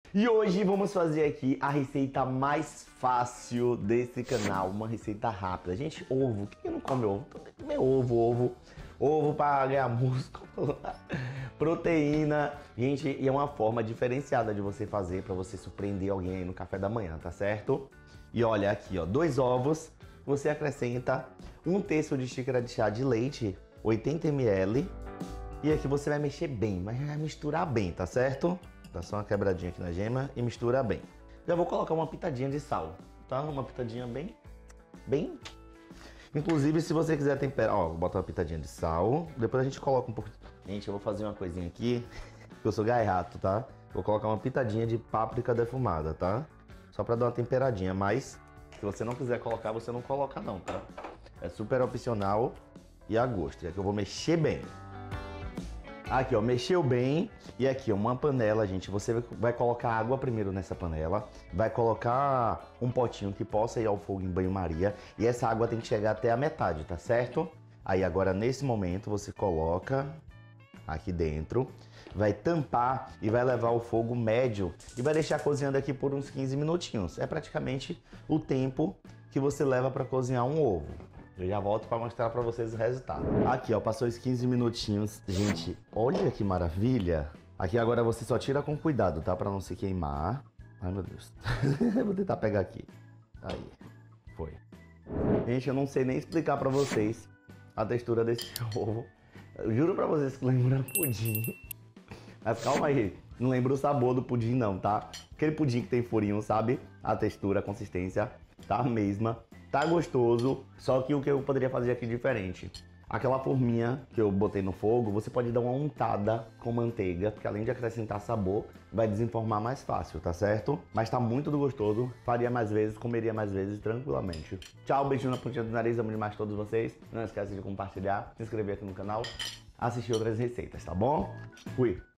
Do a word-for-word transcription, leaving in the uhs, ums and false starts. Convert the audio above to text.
E hoje vamos fazer aqui a receita mais fácil desse canal, uma receita rápida. Gente, ovo, quem não come ovo? Tem que comer ovo, ovo, ovo para ganhar músculo, proteína. Gente, e é uma forma diferenciada de você fazer para você surpreender alguém aí no café da manhã, tá certo? E olha aqui, ó, dois ovos, você acrescenta um terço de xícara de chá de leite, oitenta mililitros. E aqui você vai mexer bem, mas vai misturar bem, tá certo? Dá só uma quebradinha aqui na gema e mistura bem. Já vou colocar uma pitadinha de sal, tá? Uma pitadinha bem, bem... Inclusive, se você quiser temperar... Ó, vou botar uma pitadinha de sal. Depois a gente coloca um pouco... Gente, eu vou fazer uma coisinha aqui, porque eu sou gaiato, tá? Vou colocar uma pitadinha de páprica defumada, tá? Só pra dar uma temperadinha, mas... Se você não quiser colocar, você não coloca não, tá? É super opcional e a gosto. E aqui eu vou mexer bem. Aqui, ó, mexeu bem. E aqui, ó, uma panela, gente. Você vai colocar água primeiro nessa panela. Vai colocar um potinho que possa ir ao fogo em banho-maria. E essa água tem que chegar até a metade, tá certo? Aí agora, nesse momento, você coloca aqui dentro. Vai tampar e vai levar o fogo médio. E vai deixar cozinhando aqui por uns quinze minutinhos. É praticamente o tempo que você leva para cozinhar um ovo. Eu já volto para mostrar para vocês o resultado. Aqui, ó, passou os quinze minutinhos. Gente, olha que maravilha. Aqui agora você só tira com cuidado, tá? Para não se queimar. Ai, meu Deus. Vou tentar pegar aqui. Aí, foi. Gente, eu não sei nem explicar para vocês a textura desse ovo. Eu juro para vocês que lembra pudim. Mas calma aí, não lembra o sabor do pudim não, tá? Aquele pudim que tem furinho, sabe? A textura, a consistência tá a mesma. Tá gostoso, só que o que eu poderia fazer aqui diferente. Aquela forminha que eu botei no fogo, você pode dar uma untada com manteiga, porque além de acrescentar sabor, vai desenformar mais fácil, tá certo? Mas tá muito gostoso, faria mais vezes, comeria mais vezes tranquilamente. Tchau, beijinho na pontinha do nariz, amo demais todos vocês. Não esquece de compartilhar, se inscrever aqui no canal, assistir outras receitas, tá bom? Fui!